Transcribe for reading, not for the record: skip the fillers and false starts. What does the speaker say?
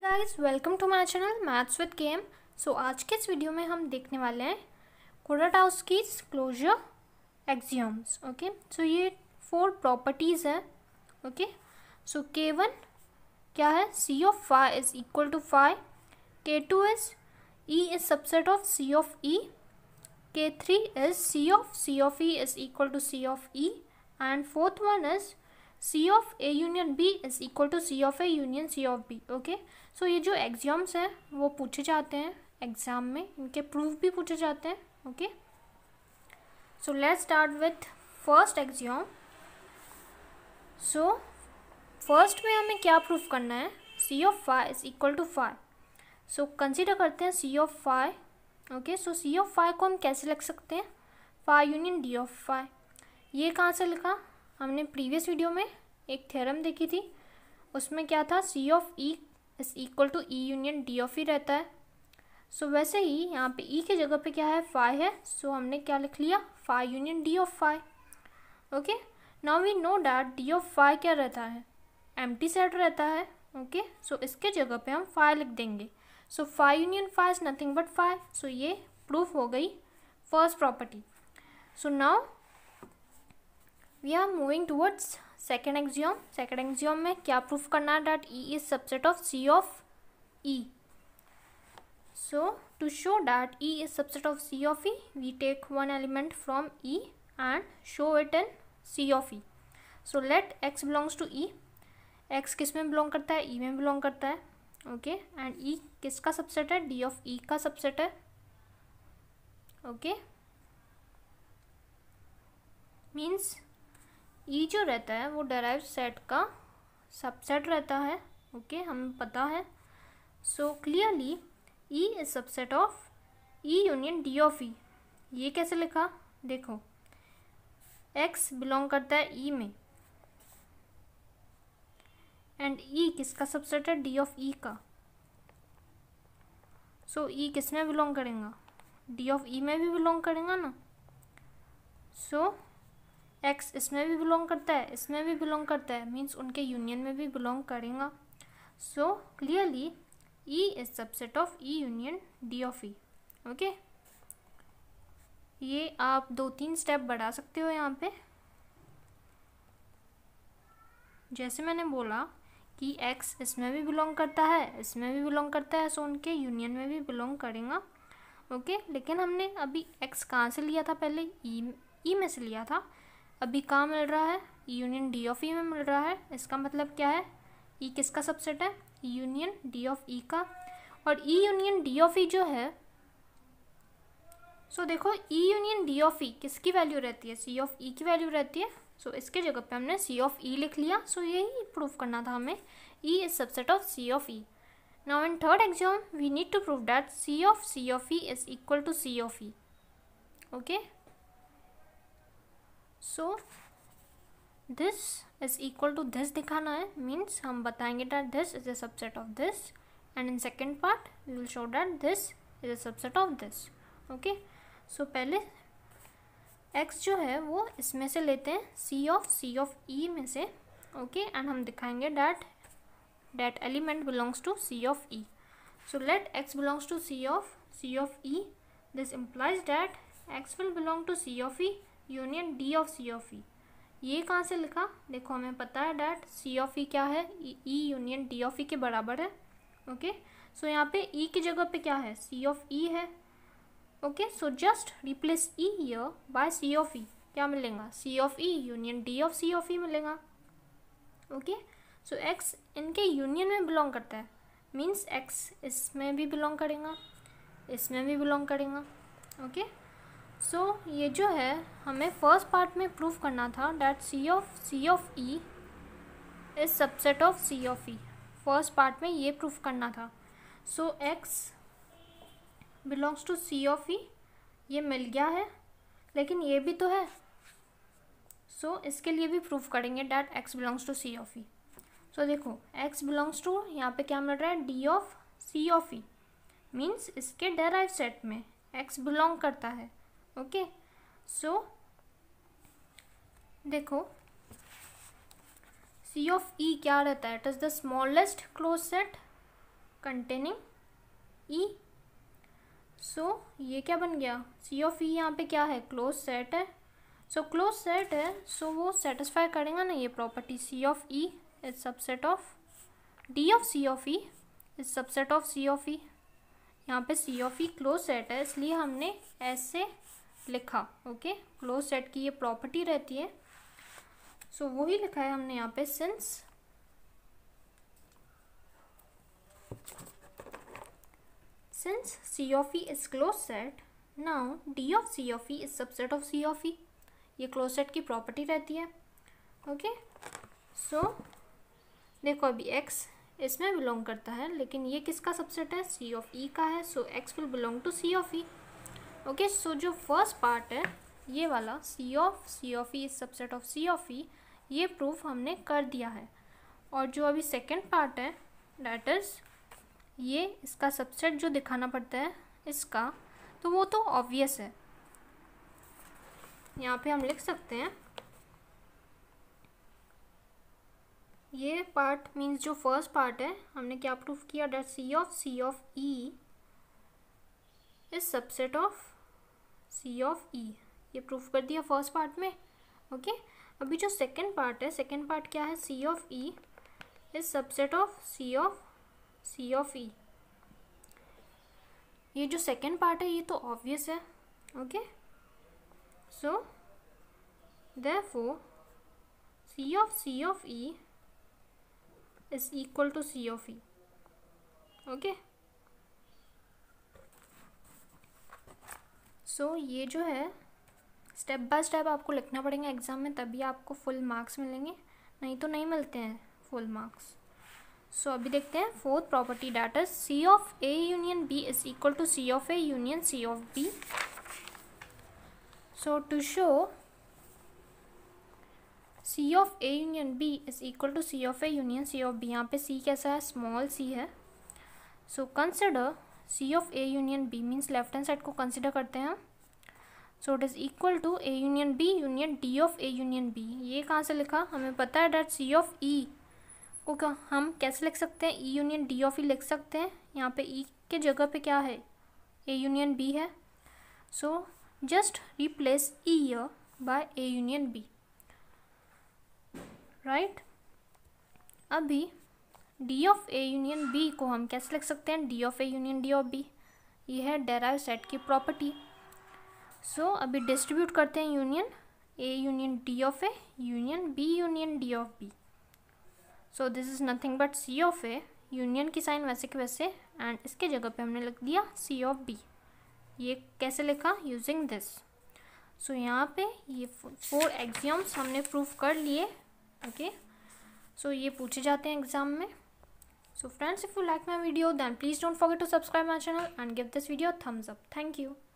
Guys welcome to my channel maths with KM. So आज के इस वीडियो में हम देखने वाले हैं कुराटोव्स्कीज क्लोजर एक्सियोम्स। ओके, सो ये 4 प्रॉपर्टीज है। ओके, सो K1 क्या है, C of phi is equal to phi, K2 is E is subset of C of E, K3 is C of E is equal to C of E, and fourth one is C of A union B is equal to C of A union C of B। Okay, so ये जो exams हैं वो पूछे जाते हैं exam में, इनके proof भी पूछे जाते हैं। Okay, so let's start with first axiom. So first में हमें क्या प्रूफ करना है, C of phi is equal to phi। So consider करते हैं C of phi। Okay, so C of phi को हम कैसे लिख सकते हैं, phi union D of phi। ये कहाँ से लिखा, हमने प्रीवियस वीडियो में एक थ्योरम देखी थी, उसमें क्या था, C of E is equal to E union D of E रहता है। सो वैसे ही यहाँ पे E की जगह पे क्या है, phi है, सो हमने क्या लिख लिया, phi union D of phi। Okay, now we know that D of phi क्या रहता है, एम्प्टी सेट रहता है। ओके, सो इसके जगह पे हम phi लिख देंगे। So phi union phi is nothing but phi। So ये प्रूफ हो गई first property. So now we are moving towards second axiom. Second axiom में क्या प्रूफ करना है, that E is subset of C of E। So to show that E is subset of C of E, we take one element from E and show it in C of E। So let X belongs to E। X किस में belong करता है, E में belong करता है। Okay, and E किसका subset है, D of E का सबसेट है। ओके, मीन्स E जो रहता है वो डेराइव सेट का सबसेट रहता है। ओके, हमें पता है। So clearly E is subset of E union D of E। ये कैसे लिखा, देखो X बिलोंग करता है E में, एंड E किसका सबसेट है, D ऑफ E का। सो E किस में बिलोंग करेगा, D ऑफ E में भी बिलोंग करेगा ना। सो X इसमें भी बिलोंग करता है, इसमें भी बिलोंग करता है, मीन्स उनके यूनियन में भी बिलोंग करेगा। So clearly E is subset of E union D of E। Okay, ये आप 2-3 स्टेप बढ़ा सकते हो यहाँ पे। जैसे मैंने बोला कि X इसमें भी बिलोंग करता है, इसमें भी बिलोंग करता है, सो उनके यूनियन में भी बिलोंग करेगा। ओके, लेकिन हमने अभी X कहाँ से लिया था, पहले E में से लिया था, अभी कहाँ मिल रहा है, E union D of E में मिल रहा है। इसका मतलब क्या है, E किसका सबसेट है, E union D of E का। और E union D of E जो है, सो देखो E union D of E किसकी वैल्यू रहती है, C ऑफ E की वैल्यू रहती है। सो इसके जगह पे हमने C ऑफ E लिख लिया। सो यही प्रूफ करना था हमें, E is subset of C of E। Now in third axiom we need to prove that C of E is equal to C of E। Okay, so this is equal to this दिखाना है, means हम बताएंगे that this is a subset of this, and in second part we will show that this is a subset of this. Okay, so पहले X जो है वो इसमें से लेते हैं, C ऑफ E में से। ओके, एंड हम दिखाएंगे that element belongs to C of E। So let X belongs to C of E, this implies that X will belong to C of E union D of C of E। ये कहाँ से लिखा, देखो हमें पता है that C of E क्या है, E union D of E के बराबर है। ओके, सो यहाँ पे E की जगह पे क्या है, C ऑफ E है। Okay, so just replace E here by C of E, क्या मिलेगा, C of E union D of C of E मिलेगा। ओके, सो X इनके यूनियन में बिलोंग करता है, मीन्स X इसमें भी बिलोंग करेगा, इसमें भी बिलोंग करेगा। ओके, सो ये जो है हमें फर्स्ट पार्ट में प्रूफ करना था that C of E is subset of C of E। First part में ये प्रूफ करना था। So X belongs to C of E, ये मिल गया है, लेकिन ये भी तो है। सो इसके लिए भी प्रूफ करेंगे that X belongs to C of E। So देखो X बिलोंग्स टू, यहाँ पे क्या मिल रहा है, D of C of E, means इसके डेराइव सेट में X बिलोंग करता है। ओके, सो देखो C ऑफ E क्या रहता है, it is the smallest closed set containing E. So ये क्या बन गया, सी ऑफ ई यहाँ पे क्या है, क्लोज सेट है. सो क्लोज सेट है, सो वो सेटिस्फाई करेगा ना ये property, C of E is subset of D of C of E is subset of C of E. यहाँ पे C of E closed set है इसलिए हमने ऐसे लिखा. ओके, क्लोज सेट की ये प्रॉपर्टी रहती है. सो वही लिखा है हमने यहाँ पे, since C of E is closed set, now D of C of E is subset of C of E. ये क्लोज सेट की प्रॉपर्टी रहती है. ओके, सो देखो अभी X इसमें बिलोंग करता है, लेकिन ये किसका सबसेट है, C of E का है. So X will belong to C of E. Okay, so जो फर्स्ट पार्ट है ये वाला, C of E is subset of C of E, ये प्रूफ हमने कर दिया है. और जो अभी सेकेंड पार्ट है, डैट इज़ ये इसका सबसेट जो दिखाना पड़ता है इसका, तो वो तो ऑब्वियस है. यहाँ पे हम लिख सकते हैं ये पार्ट मीन्स जो फर्स्ट पार्ट है हमने क्या प्रूफ किया, that C of E is subset of C of E. ये प्रूफ कर दिया फर्स्ट पार्ट में. ओके, अभी जो सेकंड पार्ट है, सेकंड पार्ट क्या है, C of E is subset of C of E. ये जो सेकंड पार्ट है ये तो ऑब्वियस है. Okay, so therefore C of E is equal to C of E. Okay, so ये जो है स्टेप बाय स्टेप आपको लिखना पड़ेगा एग्जाम में, तभी आपको फुल मार्क्स मिलेंगे, नहीं तो नहीं मिलते हैं फुल मार्क्स. सो अभी देखते हैं fourth property, that is C of A union B is equal to C of A union C of B. So to show C of A union B is equal to C of A union C of B, यहाँ पे C कैसा है, small C है. So consider C of A union B, means left hand side को consider करते हैं. So it is equal to A union B union D of A union B. ये कहाँ से लिखा, हमें पता है डेट सी ऑफ ई को क्या हम कैसे लिख सकते हैं, E union D of E लिख सकते हैं. यहाँ पे ई के जगह पे क्या है, ए यूनियन बी है. So just replace E here by A union B, right. अभी D of A union B को हम कैसे लिख सकते हैं, D of A union D of B. ये है डेराइव सेट की प्रॉपर्टी. सो अभी डिस्ट्रीब्यूट करते हैं union, A union D of A union B union D of B. So this is nothing but C of A, union की sign वैसे के वैसे, एंड इसके जगह पे हमने लिख दिया सी ऑफ बी. ये कैसे लिखा, यूजिंग दिस. सो यहाँ पे ये 4 एक्सियम्स हमने प्रूफ कर लिए. ओके, सो ये पूछे जाते हैं एग्जाम में. So friends, if you like my video then please don't forget to subscribe my channel and give this video a thumbs up. Thank you.